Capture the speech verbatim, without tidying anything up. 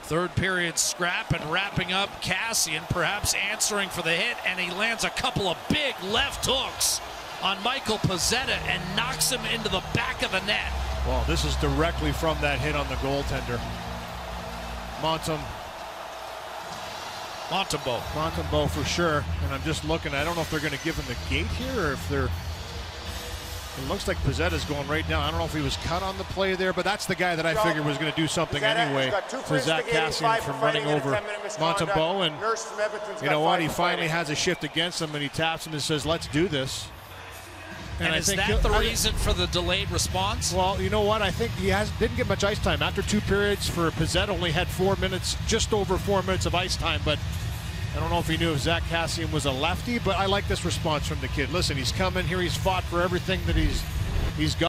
Third period scrap and wrapping up. Kassian perhaps answering for the hit, and he lands a couple of big left hooks on Michael Pezzeta and knocks him into the back of the net. Well, this is directly from that hit on the goaltender. Montem. Montembault. Montembault for sure. And I'm just looking, I don't know if they're going to give him the gate here or if they're... It looks like Pezzeta's going right down. I don't know if he was cut on the play there, but that's the guy that I figured was going to do something anyway for Zack Kassian from running over Montembault. And you know what? He finally has a shift against him, and he taps him and says, let's do this. And, and is that the reason for the delayed response? Well, you know what? I think he has didn't get much ice time. After two periods for Pezzeta, only had four minutes, just over four minutes of ice time. But I don't know if he knew if Zack Kassian was a lefty, but I like this response from the kid. Listen, he's coming here. He's fought for everything that he's he's got.